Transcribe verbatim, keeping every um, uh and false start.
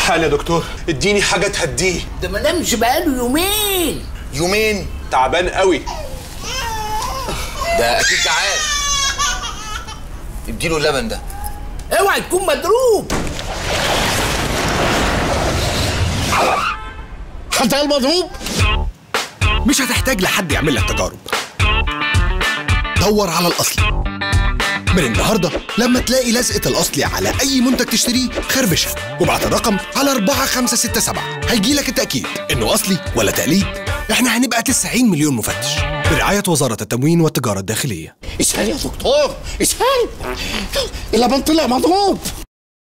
الحال يا دكتور، اديني حاجه تهديه. ده ما نامش بقاله يومين. يومين؟ تعبان قوي. ده اكيد جعان. اديله اللبن ده. اوعى تكون مضروب. حتى المضروب مش هتحتاج لحد يعمل لك تجارب. دور على الأصلي. من النهارده لما تلاقي لزقة الأصلي على أي منتج تشتريه خربشها وابعت الرقم على أربعة خمسة ستة سبعة، هيجيلك التأكيد إنه أصلي ولا تقليد. إحنا هنبقى تسعين مليون مفتش برعاية وزارة التموين والتجارة الداخلية. اسهل يا دكتور، اسهل. اللبن طلع مضروب.